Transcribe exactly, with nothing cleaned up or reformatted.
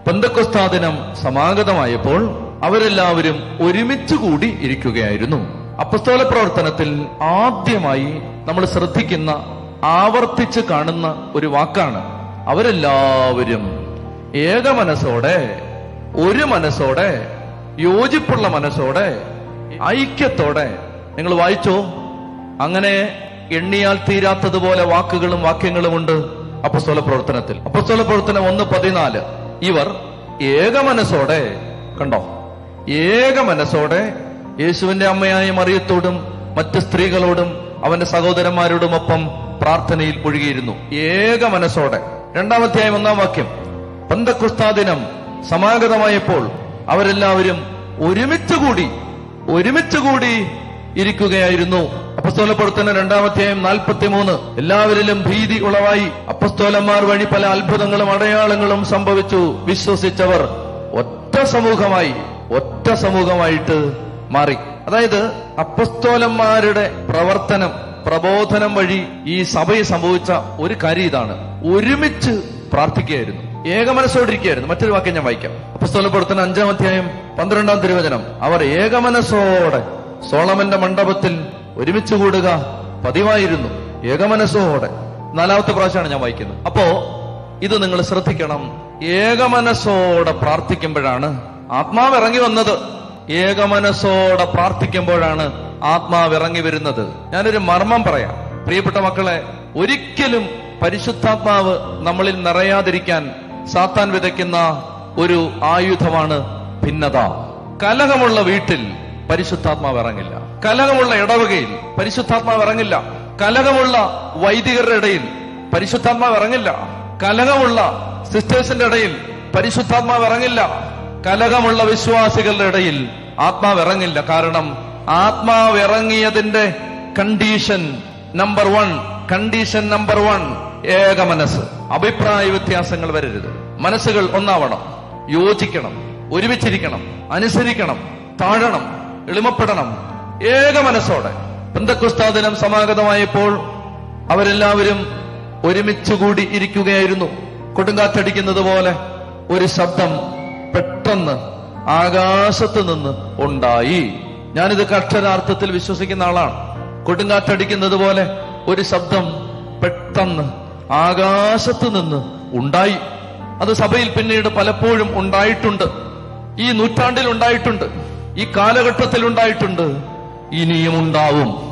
പെന്തക്കോസ്താ ദിനം സമാഗതമായപ്പോൾ അവരെല്ലാവരും ഒരുമിച്ച് കൂടി ഇരിക്കുകയായിരുന്നു. അപ്പസ്തോല പ്രവർത്തനത്തിൽ ആദ്യമായി നമ്മൾ ശ്രദ്ധിക്കുന്ന, ആവർത്തിച്ച് കാണുന്ന ഒരു വാക്കാണ് അവരെല്ലാവരും ഏക മനസ്സോടെ, ഒരു മനസ്സോടെ, യോജിപ്പുള്ള മനസ്സോടെ, ഐക്യത്തോടെ. നിങ്ങൾ വായിച്ചോ? അങ്ങനെ എണ്ണിയാൽ തീരാത്തതുപോലെ വാക്കുകളും വാക്യങ്ങളുമുണ്ട് അപ്പസ്തോല പ്രവർത്തനത്തിൽ. അപ്പസ്തോല പ്രവർത്തനം ഒന്ന് പതിനാല്. ഇവർ ഏക മനസ്സോടെ, കണ്ടോ, ഏക മനസ്സോടെ യേശുവിന്റെ അമ്മയായ മറിയത്തോടും മറ്റ് സ്ത്രീകളോടും അവന്റെ സഹോദരന്മാരോടുമൊപ്പം പ്രാർത്ഥനയിൽ മുഴുകിയിരുന്നു. ഏക മനസ്സോടെ. രണ്ടാമത്തെ ഒന്നാം വാക്യം, പെന്തക്കോസ്താ ദിനം സമാഗതമായപ്പോൾ അവരെല്ലാവരും ഒരുമിച്ച് കൂടി ഒരുമിച്ച് കൂടി ഇരിക്കുകയായിരുന്നു. അപ്പസ്തോല പ്രവർത്തനം രണ്ടാമത്തെ നാൽപ്പത്തി മൂന്ന്. എല്ലാവരിലും ഭീതി ഉളവായി. അപ്പസ്തോലന്മാർ വഴി പല അത്ഭുതങ്ങളും അടയാളങ്ങളും സംഭവിച്ചു. വിശ്വസിച്ചവർ ഒറ്റ സമൂഹമായി ഒറ്റ സമൂഹമായിട്ട് മാറി. അതായത് അപ്പസ്തോലന്മാരുടെ പ്രവർത്തനം, പ്രബോധനം വഴി ഈ സഭയിൽ സംഭവിച്ച ഒരു കാര്യം ഇതാണ്: ഒരുമിച്ച് പ്രാർത്ഥിക്കുകയായിരുന്നു, ഏകമനസ്സോടിരിക്കുകയായിരുന്നു. മറ്റൊരു വാക്യം ഞാൻ വായിക്കാം. അപ്പസ്തോല പ്രവർത്തനം അഞ്ചാം അധ്യായം പന്ത്രണ്ടാം തിരുവചനം. അവർ ഏകമനസ്സോടെ സോളമന്റെ മണ്ഡപത്തിൽ ഒരുമിച്ച് കൂടുക പതിവായിരുന്നു. ഏകമനസ്സോടെ. നാലാമത്തെ പ്രാവശ്യമാണ് ഞാൻ വായിക്കുന്നത്. അപ്പോ ഇത് നിങ്ങൾ ശ്രദ്ധിക്കണം. ഏകമനസ്സോടെ പ്രാർത്ഥിക്കുമ്പോഴാണ് ആത്മാവ് ഇറങ്ങി വന്നത്. ഏകമനസ്സോടെ പ്രാർത്ഥിക്കുമ്പോഴാണ് ആത്മാവ് ഇറങ്ങി വരുന്നത്. ഞാനൊരു മർമ്മം പറയാം പ്രിയപ്പെട്ട മക്കളെ. ഒരിക്കലും പരിശുദ്ധാത്മാവ് നമ്മളിൽ നിറയാതിരിക്കാൻ സാത്താൻ വിതയ്ക്കുന്ന ഒരു ആയുധമാണ് ഭിന്നത. കലഹമുള്ള വീട്ടിൽ പരിശുദ്ധാത്മാവ് ഇറങ്ങില്ല. കലഹമുള്ള ഇടവകയിൽ പരിശുദ്ധാത്മാവ് ഇറങ്ങില്ല. കലഹമുള്ള വൈദികരുടെ ഇടയിൽ പരിശുദ്ധാത്മാവ് ഇറങ്ങില്ല. കലഹമുള്ള സിസ്റ്റേഴ്സിന്റെ ഇടയിൽ പരിശുദ്ധാത്മാവ് ഇറങ്ങില്ല. കലഹമുള്ള വിശ്വാസികളുടെ ഇടയിൽ ആത്മാവ് ഇറങ്ങില്ല. കാരണം ആത്മാവ് ഇറങ്ങിയതിന്റെ condition number one condition number one ഏക മനസ്സ്. അഭിപ്രായ വ്യത്യാസങ്ങൾ വരരുത്. മനസ്സുകൾ ഒന്നാവണം, യോജിക്കണം, ഒരുമിച്ചിരിക്കണം, അനുസരിക്കണം, താഴണം, എളിമപ്പെടണം. ഏക മനസ്സോടെ. പെന്തക്കോസ്താ ദിനം സമാഗതമായപ്പോൾ അവരെല്ലാവരും ഒരുമിച്ചുകൂടി ഇരിക്കുകയായിരുന്നു. കൊടുങ്കാറ്റടിക്കുന്നത് പോലെ ഒരു ശബ്ദം പെട്ടെന്ന് ആകാശത്ത് നിന്ന് ഉണ്ടായി. ഞാനിത് അക്ഷരാർത്ഥത്തിൽ വിശ്വസിക്കുന്ന ആളാണ്. കൊടുങ്കാറ്റടിക്കുന്നത് പോലെ ഒരു ശബ്ദം പെട്ടെന്ന് ആകാശത്ത് നിന്ന് ഉണ്ടായി. അത് സഭയിൽ പിന്നീട് പലപ്പോഴും ഉണ്ടായിട്ടുണ്ട്. ഈ നൂറ്റാണ്ടിൽ ഉണ്ടായിട്ടുണ്ട്, ഈ കാലഘട്ടത്തിൽ ഉണ്ടായിട്ടുണ്ട്, ഇനിയും ഉണ്ടാവും.